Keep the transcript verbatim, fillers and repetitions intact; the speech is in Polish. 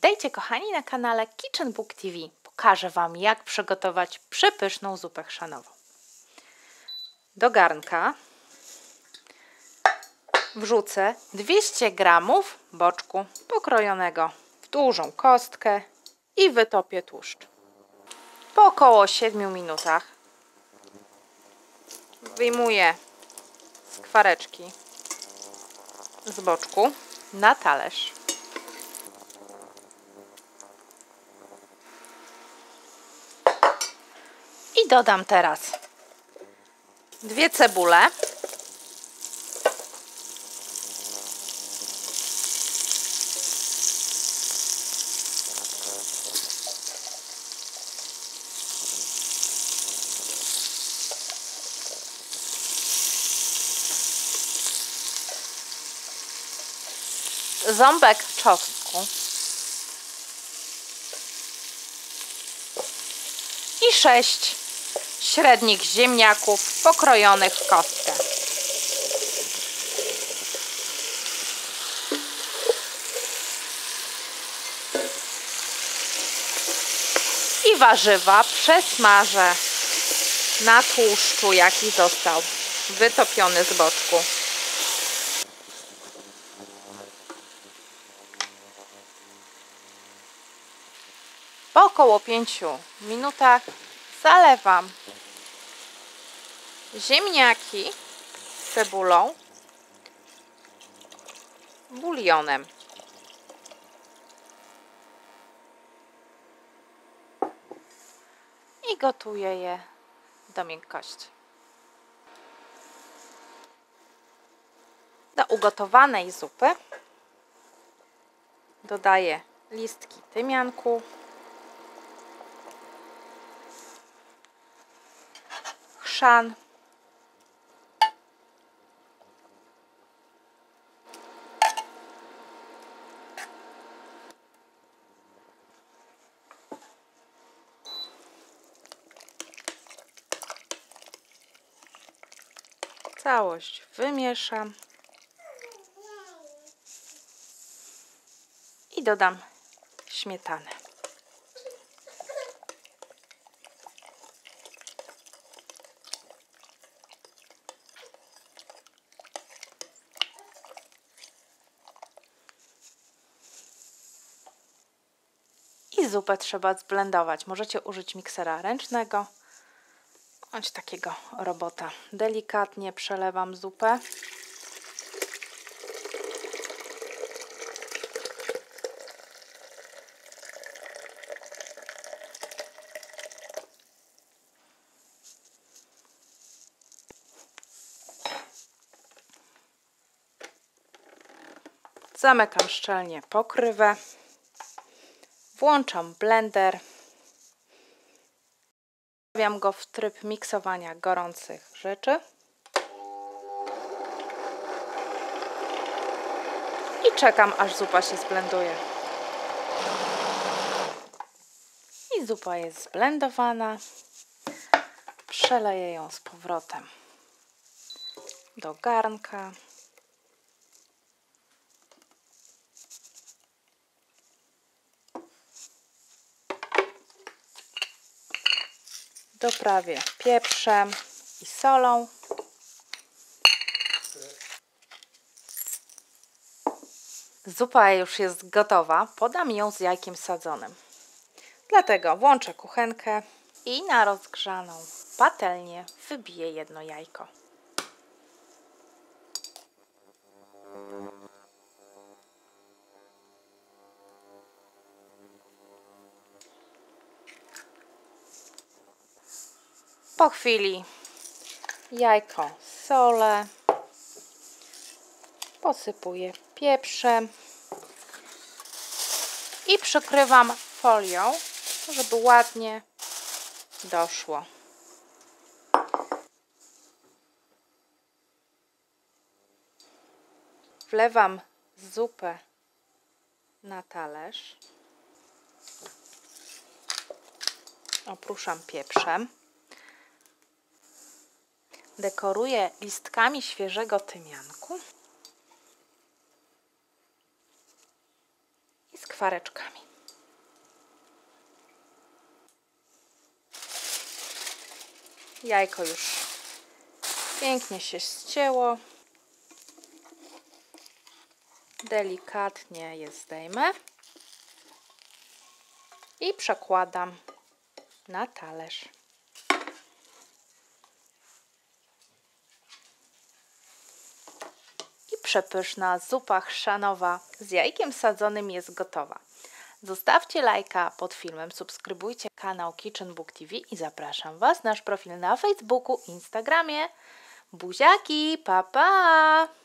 Witajcie kochani na kanale Kitchen Book T V. Pokażę Wam, jak przygotować przepyszną zupę chrzanową. Do garnka wrzucę dwieście gramów boczku pokrojonego w dużą kostkę i wytopię tłuszcz. Po około siedmiu minutach wyjmuję skwareczki z boczku na talerz. I dodam teraz dwie cebule, ząbek czosnku i sześć średnich ziemniaków pokrojonych w kostkę. I warzywa przesmażę na tłuszczu, jaki został wytopiony z boczku. Po około pięciu minutach zalewam ziemniaki z cebulą bulionem. I gotuję je do miękkości. Do ugotowanej zupy dodaję listki tymianku, chrzan, całość wymieszam i dodam śmietanę. I zupę trzeba zblendować. Możecie użyć miksera ręcznego bądź takiego robota. Delikatnie przelewam zupę. Zamykam szczelnie pokrywę. Włączam blender. Stawiam go w tryb miksowania gorących rzeczy. I czekam, aż zupa się zblenduje. I zupa jest zblendowana. Przeleję ją z powrotem do garnka. Doprawię pieprzem i solą. Zupa już jest gotowa. Podam ją z jajkiem sadzonym. Dlatego włączę kuchenkę i na rozgrzaną patelnię wybiję jedno jajko. Po chwili jajko solę, posypuję pieprzem i przykrywam folią, żeby ładnie doszło. Wlewam zupę na talerz, opruszam pieprzem. Dekoruję listkami świeżego tymianku i skwareczkami. Jajko już pięknie się ścięło. Delikatnie je zdejmę i przekładam na talerz. I przepyszna zupa chrzanowa z jajkiem sadzonym jest gotowa. Zostawcie lajka pod filmem, subskrybujcie kanał Kitchen Book T V i zapraszam Was na nasz profil na Facebooku, Instagramie. Buziaki, pa pa!